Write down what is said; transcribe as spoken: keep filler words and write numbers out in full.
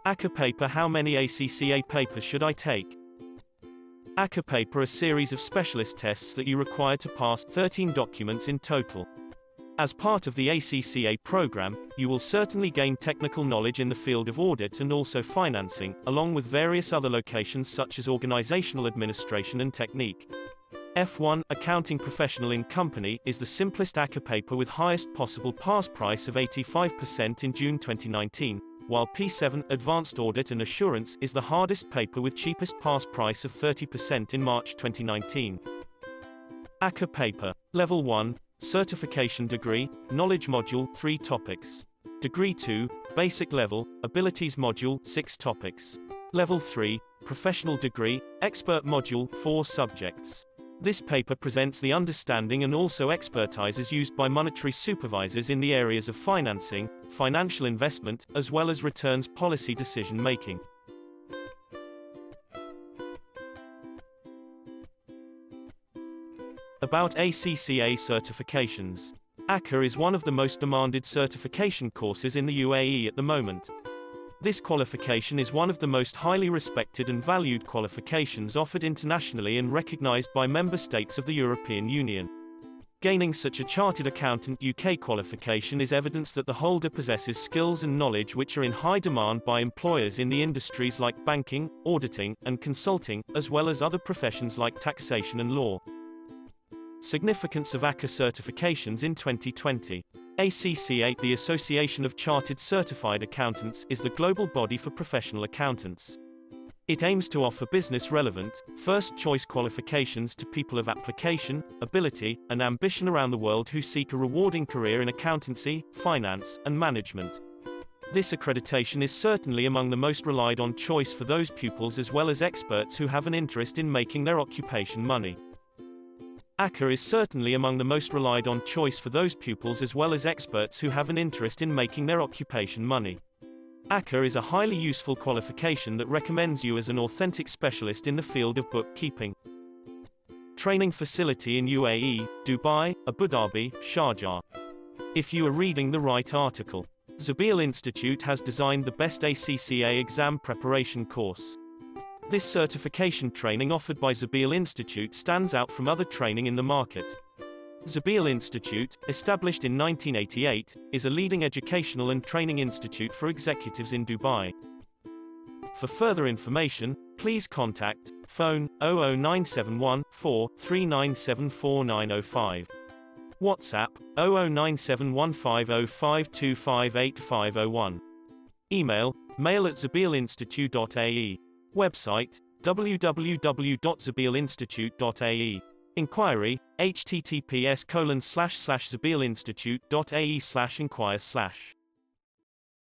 A C C A paper. How many A C C A papers should I take? A C C A paper are a series of specialist tests that you require to pass, thirteen documents in total. As part of the A C C A program, you will certainly gain technical knowledge in the field of audit and also financing, along with various other locations such as organizational administration and technique. F one, Accounting Professional in Company, is the simplest A C C A paper with highest possible pass price of eighty-five percent in June twenty nineteen, while P seven, Advanced Audit and Assurance, is the hardest paper with cheapest pass price of thirty percent in March twenty nineteen. A C C A paper. Level one, Certification Degree, Knowledge Module, three topics. Degree two, Basic Level, Abilities Module, six topics. Level three, Professional Degree, Expert Module, four subjects. This paper presents the understanding and also expertises used by monetary supervisors in the areas of financing, financial investment, as well as returns policy decision making. About A C C A certifications. A C C A is one of the most demanded certification courses in the U A E at the moment. This qualification is one of the most highly respected and valued qualifications offered internationally and recognized by member states of the European Union. Gaining such a Chartered Accountant U K qualification is evidence that the holder possesses skills and knowledge which are in high demand by employers in the industries like banking, auditing, and consulting, as well as other professions like taxation and law. Significance of A C C A certifications in twenty twenty. A C C A, the Association of Chartered Certified Accountants, is the global body for professional accountants. It aims to offer business-relevant, first-choice qualifications to people of application, ability, and ambition around the world who seek a rewarding career in accountancy, finance, and management. This accreditation is certainly among the most relied on choice for those pupils as well as experts who have an interest in making their occupation money. A C C A is certainly among the most relied on choice for those pupils as well as experts who have an interest in making their occupation money. A C C A is a highly useful qualification that recommends you as an authentic specialist in the field of bookkeeping. Training facility in U A E, Dubai, Abu Dhabi, Sharjah. If you are reading the right article. Zabeel Institute has designed the best A C C A exam preparation course. This certification training offered by Zabeel Institute stands out from other training in the market. Zabeel Institute, established in nineteen eighty-eight, is a leading educational and training institute for executives in Dubai. For further information, please contact phone zero zero nine seven one, four, three nine seven four nine zero five. WhatsApp zero zero nine seven one five zero five two five eight five zero one. Email mail at zabeelinstitute dot A E. Website w w w dot zabeel institute dot A E. Inquiry h t t p s colon slash slash zabeelinstitute dot A E slash inquire slash